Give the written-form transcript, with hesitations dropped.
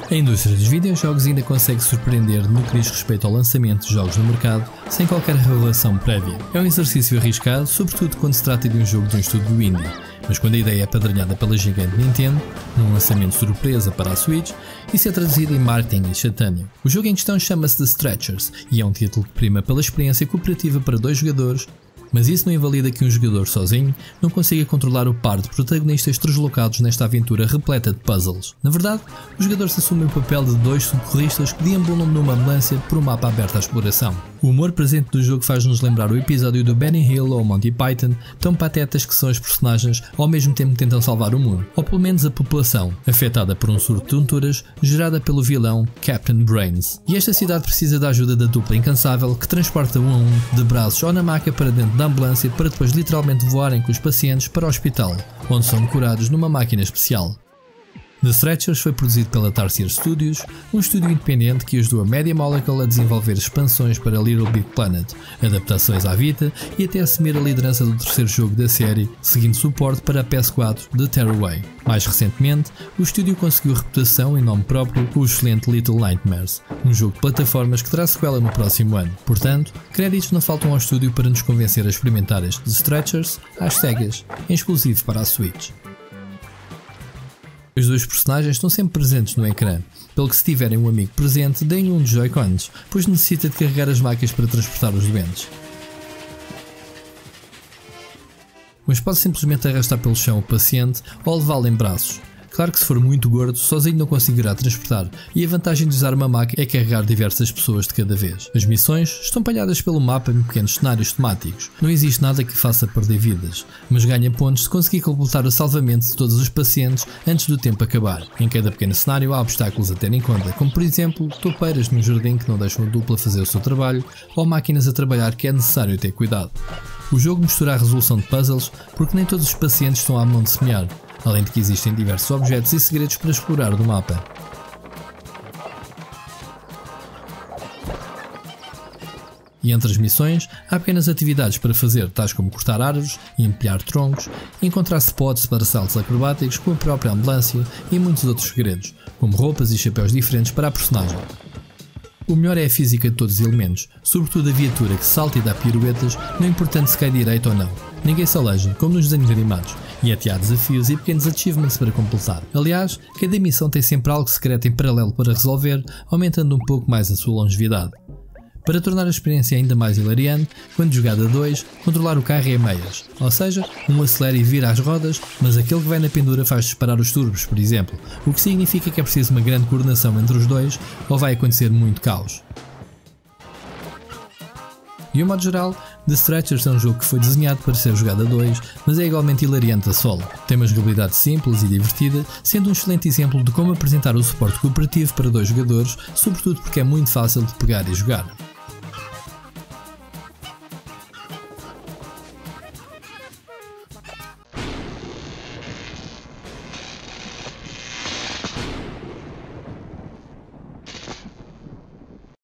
A indústria dos videojogos ainda consegue surpreender no que diz respeito ao lançamento de jogos no mercado sem qualquer revelação prévia. É um exercício arriscado, sobretudo quando se trata de um jogo de um estúdio indie, mas quando a ideia é apadrinhada pela gigante Nintendo, num lançamento surpresa para a Switch, isso é traduzido em marketing instantâneo. O jogo em questão chama-se The Stretchers e é um título que prima pela experiência cooperativa para 2 jogadores, mas isso não invalida que um jogador sozinho não consiga controlar o par de protagonistas translocados nesta aventura repleta de puzzles. Na verdade, os jogadores assumem o papel de 2 socorristas que deambulam numa ambulância por um mapa aberto à exploração. O humor presente do jogo faz-nos lembrar o episódio do Benny Hill ou Monty Python, tão patetas que são os personagens ao mesmo tempo que tentam salvar o mundo, ou pelo menos a população, afetada por um surto de tonturas gerada pelo vilão Captain Brains. E esta cidade precisa da ajuda da dupla incansável que transporta um a um de braços ou na maca para dentro da ambulância para depois literalmente voarem com os pacientes para o hospital, onde são curados numa máquina especial. The Stretchers foi produzido pela Tarsier Studios, um estúdio independente que ajudou a Media Molecule a desenvolver expansões para Little Big Planet, adaptações à Vita e até assumir a liderança do terceiro jogo da série, seguindo suporte para a PS4 de Tearaway. Mais recentemente, o estúdio conseguiu reputação em nome próprio com o excelente Little Nightmares, um jogo de plataformas que terá sequela no próximo ano. Portanto, créditos não faltam ao estúdio para nos convencer a experimentar este The Stretchers às cegas, em exclusivo para a Switch. Os 2 personagens estão sempre presentes no ecrã, pelo que se tiverem um amigo presente, deem um dos Joy-Cons, pois necessita de carregar as macas para transportar os doentes. Mas pode simplesmente arrastar pelo chão o paciente ou levá-lo em braços. Claro que se for muito gordo, sozinho não conseguirá transportar, e a vantagem de usar uma maca é carregar diversas pessoas de cada vez. As missões estão espalhadas pelo mapa em pequenos cenários temáticos. Não existe nada que faça perder vidas, mas ganha pontos se conseguir completar o salvamento de todos os pacientes antes do tempo acabar. Em cada pequeno cenário há obstáculos a ter em conta, como por exemplo, toupeiras num jardim que não deixam a dupla fazer o seu trabalho, ou máquinas a trabalhar que é necessário ter cuidado. O jogo mistura a resolução de puzzles porque nem todos os pacientes estão à mão de semear, além de que existem diversos objetos e segredos para explorar do mapa. E entre as missões, há apenas atividades para fazer, tais como cortar árvores e empilhar troncos, encontrar spots para saltos acrobáticos com a própria ambulância e muitos outros segredos, como roupas e chapéus diferentes para a personagem. O melhor é a física de todos os elementos, sobretudo a viatura que salta e dá piruetas, não importando se cai direito ou não. Ninguém se aleja, como nos desenhos animados, e até há desafios e pequenos achievements para completar. Aliás, cada missão tem sempre algo secreto em paralelo para resolver, aumentando um pouco mais a sua longevidade. Para tornar a experiência ainda mais hilariante, quando jogado a 2, controlar o carro é a meias, ou seja, um acelera e vira as rodas, mas aquele que vai na pendura faz disparar os turbos, por exemplo, o que significa que é preciso uma grande coordenação entre os dois ou vai acontecer muito caos. De um modo geral, The Stretchers é um jogo que foi desenhado para ser jogado a 2, mas é igualmente hilariante a solo. Tem uma jogabilidade simples e divertida, sendo um excelente exemplo de como apresentar o suporte cooperativo para 2 jogadores, sobretudo porque é muito fácil de pegar e jogar.